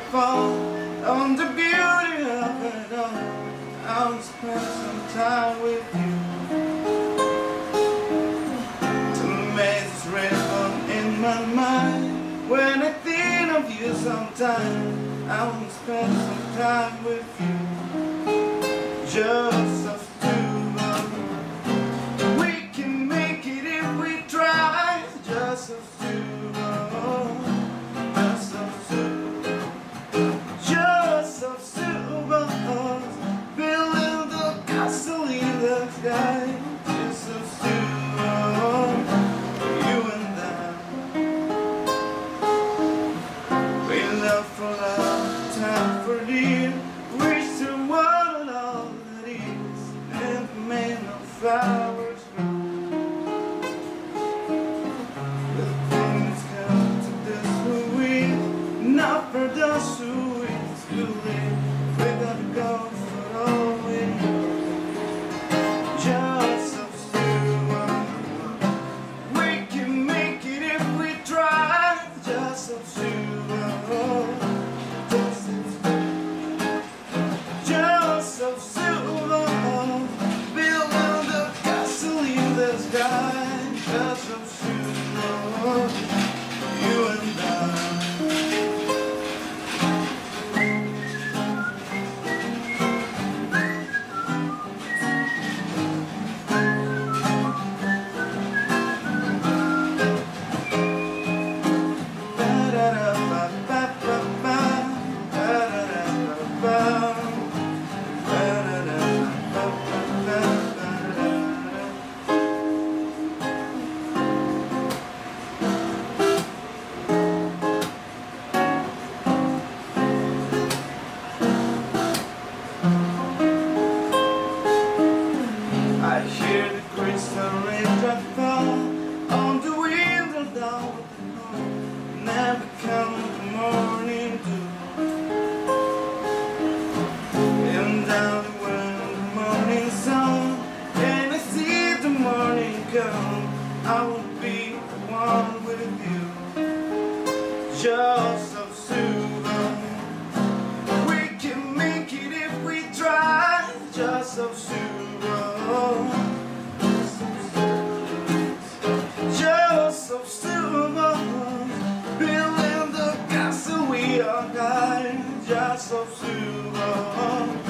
fall on the beauty of it all. I'll spend some time with you to make this rhythm in my mind. When I think of you sometime, I will spend some time with you. Just us two, we can make it if we try. Just us two, just us two, just us two, building the castle in the sky. Just us two, you and I. We love for love, time for dear. Wish to one and all that is, and made no flowers grow. The things come to this who is, not for those who is too late. We gotta go for all we know. Just us two, we can make it if we try. Just us two, just us two. Just of silver, building the castle in the sky. Just of silver, you and I. I hear the crystal raindrop fall on the window down at home. Never come the morning dew. And down the wind, the morning sun, and I see the morning come. I will be the one with you. Just of silver, we can make it if we try. Just of silver. Just of silver, building the castle we are guiding. Just of silver.